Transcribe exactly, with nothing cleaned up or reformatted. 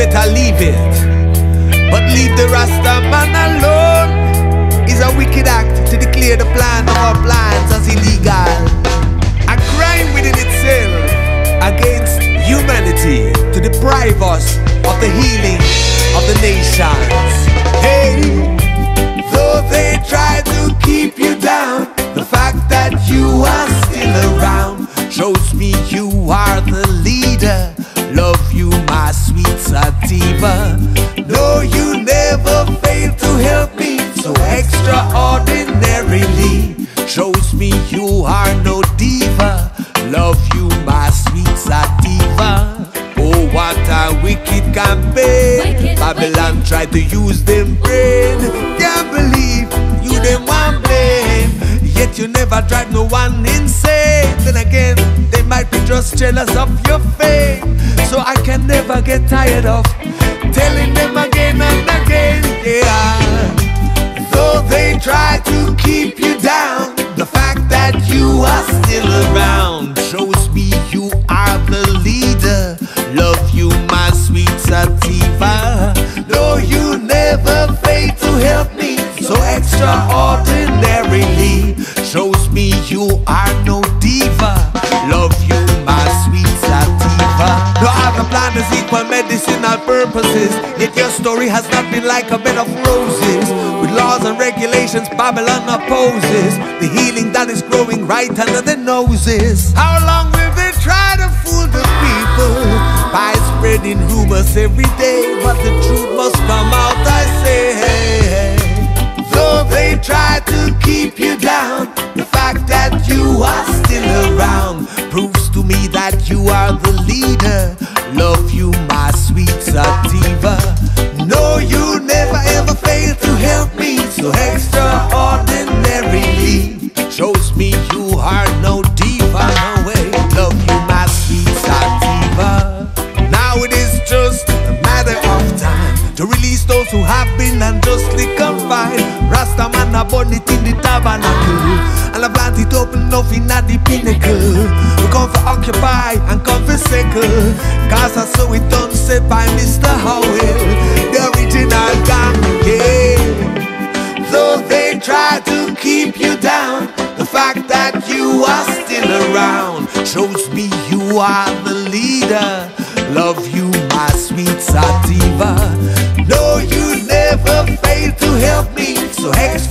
better leave it. But leave the Rastaman alone is a wicked act to declare the plan of our plans as illegal. A crime within itself against humanity to deprive us of the healing of the nations. Hey, though they try to keep you down, the fact that you are still around shows me you are the leader. Love you, my sweet Sativa. No, you never fail to help me so extraordinarily. Shows me you are no diva. Love you, my sweet Sativa. Oh, what a wicked campaign. Wicked, Babylon wicked. Tried to use them brain. Can't believe you them one blame. Yet you never drive no one insane. Then again, they might be just jealous of your fame. So I can never get tired of telling them again and again, yeah. Though they try to keep you down, the fact that you are still around shows me you are the leader. Love you, my sweet Sativa. No, you never fail to help me so extraordinarily. Shows me you are no diva. Love you, my sweet Sativa. No other plan is equal medicinal purposes, yet your story has not been like a bed of roses. With laws and regulations Babylon opposes the healing that is growing right under their noses. How long will they try to fool the people by spreading rumors every day? But the truth must come out, I say. Though they try to keep you down, the fact that you are still around proves to me that you are the leader. Love you, my sweet Sativa. No, you never ever fail to help me so extraordinarily. Shows me you are no diva, no way. Love you, my sweet Sativa. Now it is just a matter of time to release those who have been unjustly confined. Rastaman a burn it in the tabernacle, and I plant it open enough in the pinnacle. We come for occupy and come for circle, cause I saw it done said by Mister Howell, the original gang, yeah. Though they try to keep you down, the fact that you are still around shows me you are the leader. Love you, my sweet Sativa. No, you never fail to help me so extra